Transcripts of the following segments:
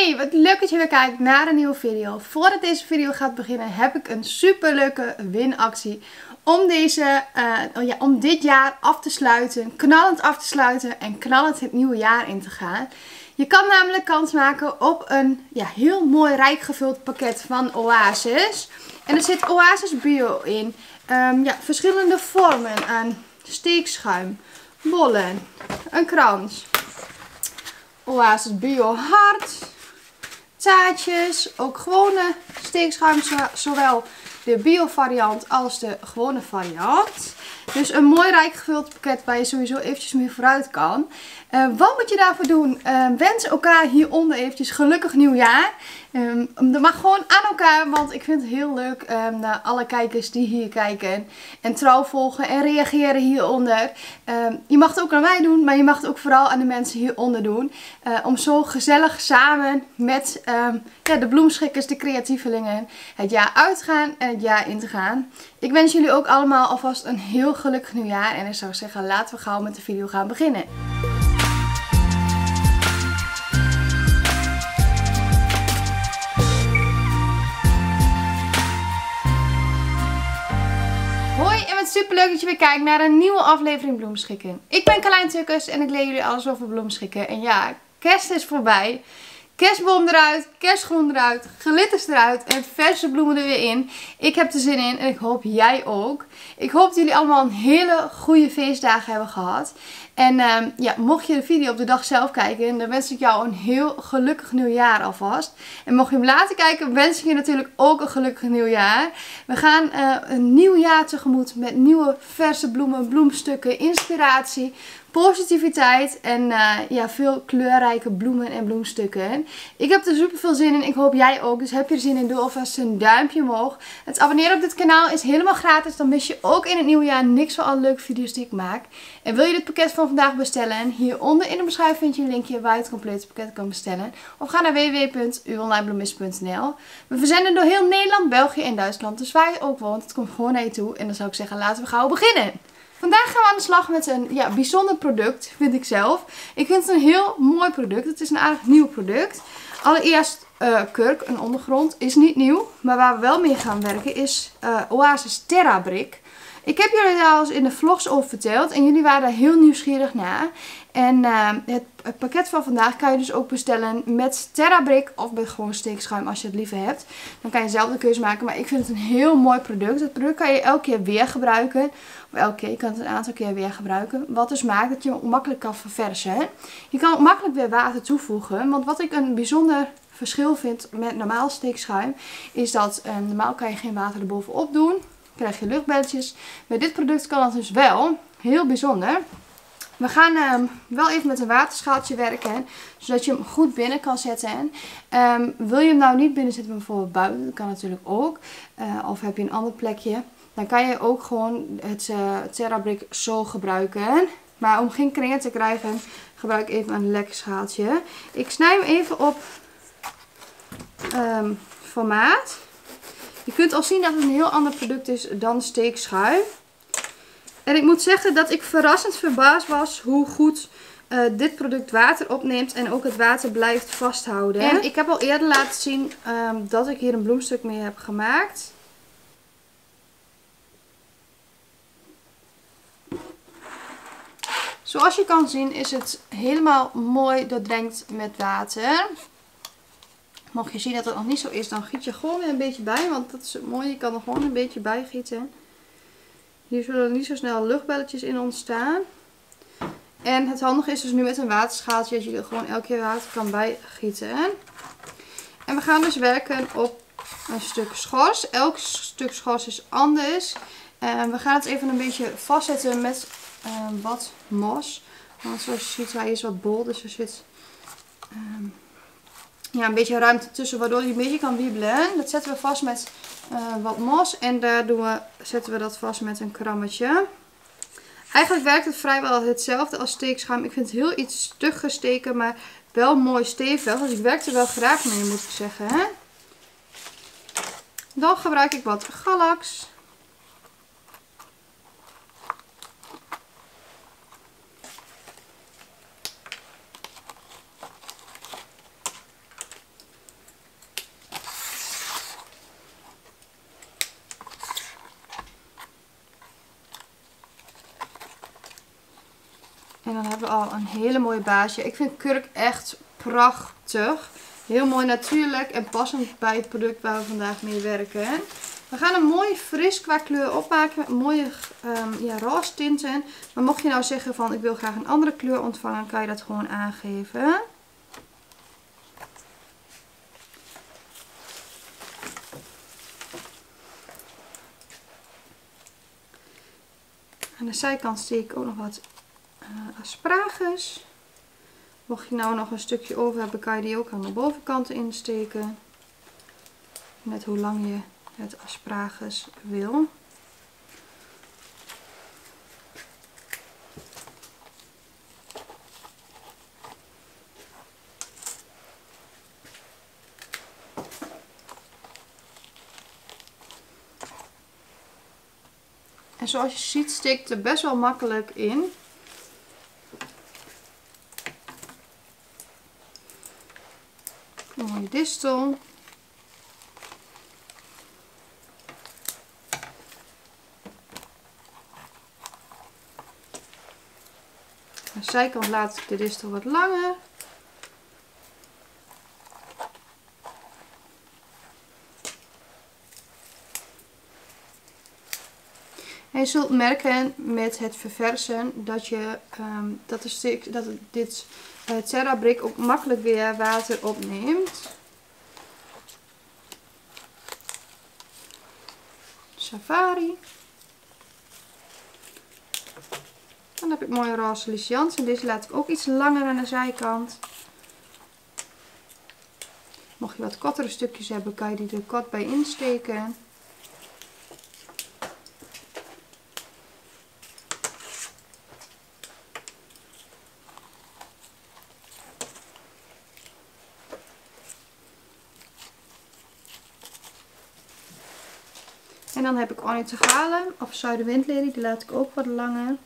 Hey, wat leuk dat je weer kijkt naar een nieuwe video. Voordat deze video gaat beginnen heb ik een super leuke winactie om dit jaar af te sluiten, knallend af te sluiten en knallend het nieuwe jaar in te gaan. Je kan namelijk kans maken op een heel mooi rijk gevuld pakket van Oasis. En er zit Oasis Bio in. Verschillende vormen aan steekschuim, bollen, een krans, Oasis Bio hart, taartjes, ook gewone steekschuim, zowel de bio variant als de gewone variant. Dus een mooi rijk gevuld pakket waar je sowieso eventjes mee vooruit kan. Wat moet je daarvoor doen? Wens elkaar hieronder eventjes gelukkig nieuwjaar. Dat mag gewoon aan elkaar, want ik vind het heel leuk naar alle kijkers die hier kijken en trouw volgen en reageren hieronder. Je mag het ook aan mij doen, maar je mag het ook vooral aan de mensen hieronder doen. Om zo gezellig samen met de bloemschikkers, de creatievelingen, het jaar uit te gaan en het jaar in te gaan. Ik wens jullie ook allemaal alvast een heel gelukkig nieuwjaar en ik zou zeggen, laten we gauw met de video gaan beginnen. Hoi en wat super leuk dat je weer kijkt naar een nieuwe aflevering Bloemschikken. Ik ben Carlijn Tukkers en ik leer jullie alles over bloemschikken. En ja, kerst is voorbij. Kerstboom eruit, kerstgroen eruit, glitters eruit en verse bloemen er weer in. Ik heb er zin in en ik hoop jij ook. Ik hoop dat jullie allemaal een hele goede feestdagen hebben gehad. En mocht je de video op de dag zelf kijken, dan wens ik jou een heel gelukkig nieuwjaar alvast. En mocht je hem later kijken, wens ik je natuurlijk ook een gelukkig nieuwjaar. We gaan een nieuw jaar tegemoet met nieuwe verse bloemen, bloemstukken, inspiratie, positiviteit en veel kleurrijke bloemen en bloemstukken. Ik heb er super veel zin in. Ik hoop jij ook. Dus heb je er zin in, doe alvast een duimpje omhoog. Het abonneren op dit kanaal is helemaal gratis. Dan mis je ook in het nieuwe jaar niks van alle leuke video's die ik maak. En wil je dit pakket van vandaag bestellen? Hieronder in de beschrijving vind je een linkje waar je het complete pakket kan bestellen. Of ga naar www.uonlinebloemist.nl. We verzenden door heel Nederland, België en Duitsland. Dus waar je ook woont, het komt gewoon naar je toe. En dan zou ik zeggen, laten we gauw beginnen. Vandaag gaan we aan de slag met een bijzonder product, vind ik zelf. Ik vind het een heel mooi product. Het is een aardig nieuw product. Allereerst kurk, een ondergrond, is niet nieuw. Maar waar we wel mee gaan werken is Oasis Terra Brick. Ik heb jullie daar al eens in de vlogs over verteld en jullie waren daar heel nieuwsgierig naar. En het pakket van vandaag kan je dus ook bestellen met Terra Brick of met gewoon steekschuim als je het liever hebt. Dan kan je zelf de keuze maken, maar ik vind het een heel mooi product. Het product kan je elke keer weer gebruiken. Of elke keer, je kan het een aantal keer weer gebruiken. Wat dus maakt dat je hem makkelijk kan verversen. Je kan ook makkelijk weer water toevoegen, want wat ik een bijzonder verschil vind met normaal steekschuim is dat normaal kan je geen water erbovenop doen. Krijg je luchtbelletjes. Met dit product kan dat dus wel. Heel bijzonder. We gaan wel even met een waterschaaltje werken. Zodat je hem goed binnen kan zetten. Wil je hem nou niet binnen zetten, bijvoorbeeld buiten. Dat kan natuurlijk ook. Of heb je een ander plekje. Dan kan je ook gewoon het Terra Brick zo gebruiken. Maar om geen kringen te krijgen, gebruik ik even een lekker schaaltje. Ik snij hem even op formaat. Je kunt al zien dat het een heel ander product is dan steekschuim. En ik moet zeggen dat ik verrassend verbaasd was hoe goed dit product water opneemt en ook het water blijft vasthouden. En ik heb al eerder laten zien dat ik hier een bloemstuk mee heb gemaakt. Zoals je kan zien is het helemaal mooi doordrenkt met water. Mocht je zien dat het nog niet zo is, dan giet je gewoon weer een beetje bij. Want dat is het mooie, je kan er gewoon een beetje bij gieten. Hier zullen er niet zo snel luchtbelletjes in ontstaan. En het handige is dus nu met een waterschaaltje dat je er gewoon elke keer water kan bijgieten. En we gaan dus werken op een stuk schors. Elk stuk schors is anders. We gaan het even een beetje vastzetten met wat mos. Want zoals je ziet, hij is wat bol, dus er zit een beetje ruimte tussen, waardoor hij een beetje kan wiebelen. Dat zetten we vast met wat mos en daar zetten we dat vast met een krammetje. Eigenlijk werkt het vrijwel hetzelfde als steekschuim. Ik vind het heel iets stugger steken, maar wel mooi stevig. Dus ik werk er wel graag mee, moet ik zeggen. Dan gebruik ik wat galax. En dan hebben we al een hele mooie baasje. Ik vind kurk echt prachtig. Heel mooi natuurlijk en passend bij het product waar we vandaag mee werken. We gaan hem mooi fris qua kleur opmaken met mooie roze tinten. Maar mocht je nou zeggen van ik wil graag een andere kleur ontvangen, kan je dat gewoon aangeven. Aan de zijkant steek ik ook nog wat asparagus. Mocht je nou nog een stukje over hebben, kan je die ook aan de bovenkant insteken. Net hoe lang je het asparagus wil. En zoals je ziet steekt het er best wel makkelijk in. Een mooie distel. Aan de zijkant laat ik de distel wat langer. En je zult merken met het verversen dat dit Terra Brick ook makkelijk weer water opneemt. Safari. Dan heb ik mooie roze Lysians en deze laat ik ook iets langer aan de zijkant. Mocht je wat kortere stukjes hebben, kan je die er kort bij insteken. En dan heb ik Ornithogale of Zuiderwindlelie, die laat ik ook wat langer.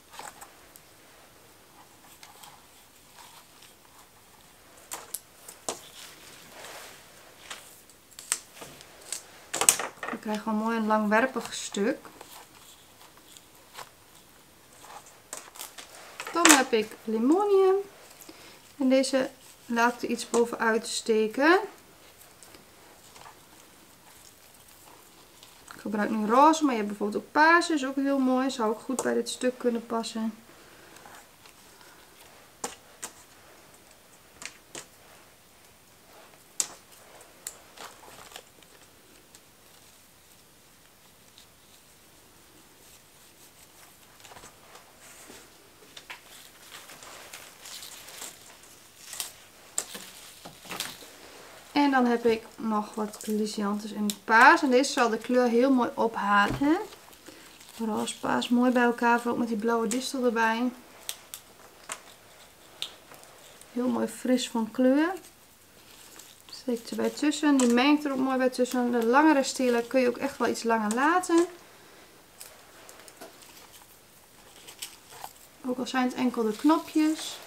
Dan krijg je een mooi en langwerpig stuk. Dan heb ik Limonium. En deze laat ik er iets bovenuit steken. Ik gebruik nu roze, maar je hebt bijvoorbeeld ook paars, is ook heel mooi. Zou ook goed bij dit stuk kunnen passen. En dan heb ik nog wat Lysianthus in paars. En deze zal de kleur heel mooi ophalen. Roze paars mooi bij elkaar, ook met die blauwe distel erbij. Heel mooi fris van kleur. Steek er bij tussen. Die mengt er ook mooi bij tussen. De langere stelen kun je ook echt wel iets langer laten. Ook al zijn het enkel de knopjes.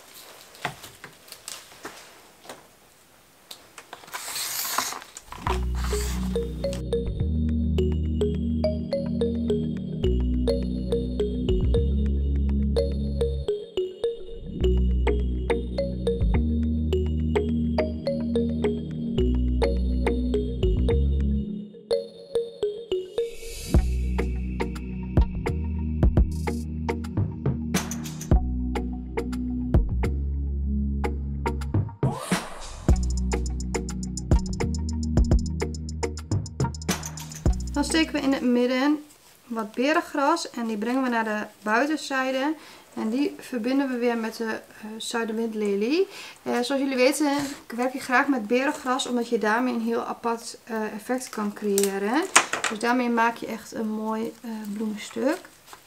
Dan steken we in het midden wat berengras en die brengen we naar de buitenzijde. En die verbinden we weer met de Zuiderwindlelie. Zoals jullie weten werk ik graag met berengras, omdat je daarmee een heel apart effect kan creëren. Dus daarmee maak je echt een mooi bloemenstuk.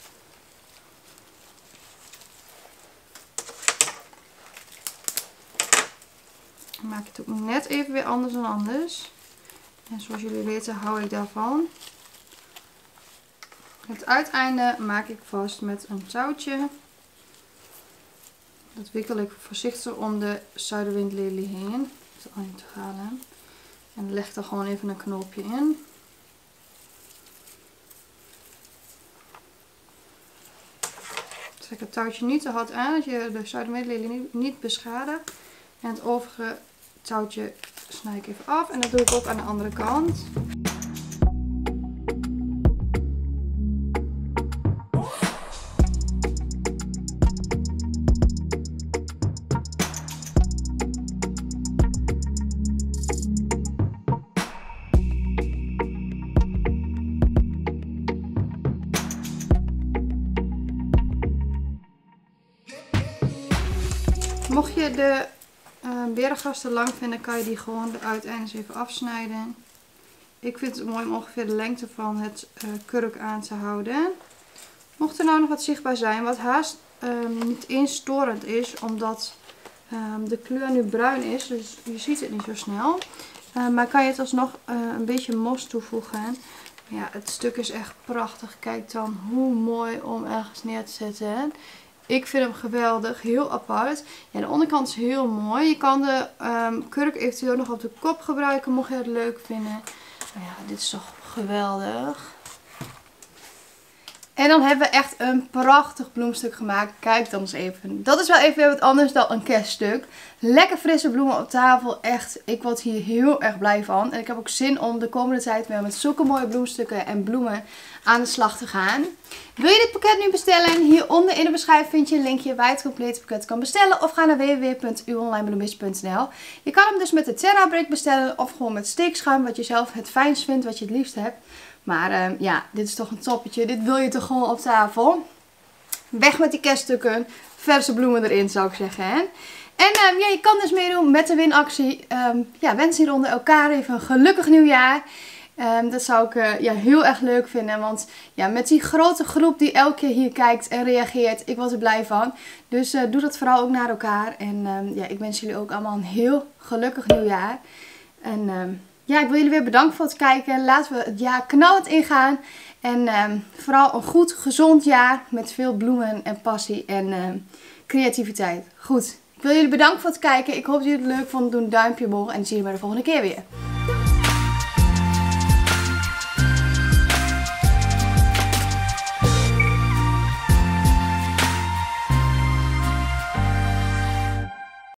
Dan maak je het ook net even weer anders dan anders. En zoals jullie weten hou ik daarvan. Het uiteinde maak ik vast met een touwtje. Dat wikkel ik voorzichtig om de Zuiderwindlelie heen. En dan leg ik er gewoon even een knoopje in. Trek het touwtje niet te hard aan, dat je de zuidermeerlelie niet beschadigt. En het overige touwtje snij ik even af. En dat doe ik ook aan de andere kant. Mocht je de berengas te lang vinden, kan je die gewoon de uiteindes even afsnijden. Ik vind het mooi om ongeveer de lengte van het kurk aan te houden. Mocht er nou nog wat zichtbaar zijn, wat haast niet eens storend is, omdat de kleur nu bruin is, dus je ziet het niet zo snel. Maar kan je het alsnog een beetje mos toevoegen. Ja, het stuk is echt prachtig. Kijk dan hoe mooi om ergens neer te zetten. Ik vind hem geweldig, heel apart. Ja, de onderkant is heel mooi. Je kan de kurk eventueel nog op de kop gebruiken, mocht je het leuk vinden. Maar ja, dit is toch geweldig. En dan hebben we echt een prachtig bloemstuk gemaakt. Kijk dan eens even. Dat is wel even wat anders dan een kerststuk. Lekker frisse bloemen op tafel. Echt, ik word hier heel erg blij van. En ik heb ook zin om de komende tijd weer met zulke mooie bloemstukken en bloemen aan de slag te gaan. Wil je dit pakket nu bestellen? Hieronder in de beschrijving vind je een linkje waar je het complete pakket kan bestellen. Of ga naar www.uwonlinebloemist.nl. Je kan hem dus met de Terra Brick bestellen of gewoon met steekschuim, wat je zelf het fijnst vindt, wat je het liefst hebt. Maar ja, dit is toch een toppetje. Dit wil je toch gewoon op tafel. Weg met die kerststukken. Verse bloemen erin, zou ik zeggen. Hè? En ja, je kan dus meedoen met de winactie. Ja, wens hieronder elkaar even een gelukkig nieuwjaar. Dat zou ik ja, heel erg leuk vinden. Want ja, met die grote groep die elke keer hier kijkt en reageert, ik word er blij van. Dus doe dat vooral ook naar elkaar. En ja, ik wens jullie ook allemaal een heel gelukkig nieuwjaar. En ja, ik wil jullie weer bedanken voor het kijken. Laten we het jaar knallend ingaan. En vooral een goed, gezond jaar met veel bloemen en passie en creativiteit. Goed, ik wil jullie bedanken voor het kijken. Ik hoop dat jullie het leuk vonden. Doe een duimpje omhoog en dan zie je bij de volgende keer weer.